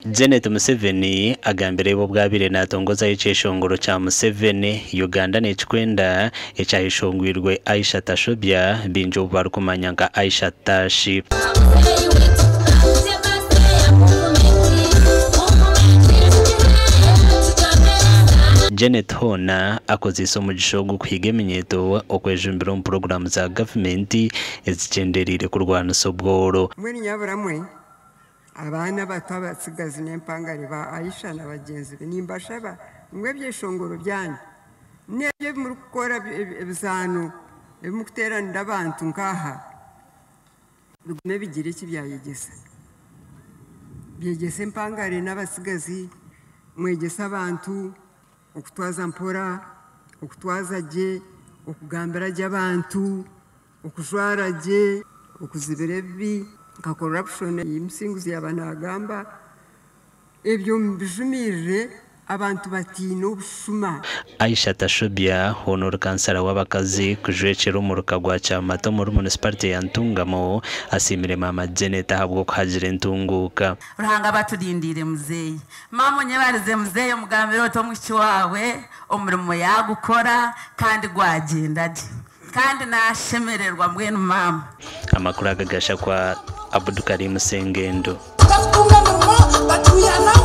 Janet Museveni agambire bo bwabire natongoza icyeshongoro cya Museveni Uganda nechikwenda ecyahishongwirwe Aisha Tashobya binjo barukumanya nka Aisha Tashi. Janet Hona akoze isomo gishogo kwiga eminyeto okwejumbira mu program za government ezicenderire kurwana sobworo. Mwe nyaburamwe abana bato abasigazi n'empangare ba Aisha na bagenzi be nimbashaba mwe byeshongoro byanyu nebyo muri gukora ebizano emukuteranira abantu nkaha bigume bigira iki byayegesa byegesa empangare n'abasigazi mwegesa abantu okutwaza mpora okutwaza je okugambira je abantu okujwara je okuzibira ebi ka corruption y'imsinguzi y'abana agamba ebyo mbijumire abantu batino obushuma. Aisha Tashobya honor kansara w'abakazi kujwekera umuruka gwa cyamato muri municipality ya Ntungamo asimire mama Janet ahabwo kuhagira entunguka. Ruhanga batudindire muzeyi mama nyebarize muzeyi omugambiro to mwici wawe omurimo yagukora kandi gwagenda kandi nashemererwa mbwenu mama. Amakuru agagasha kwa Abdul Karim Sengendo.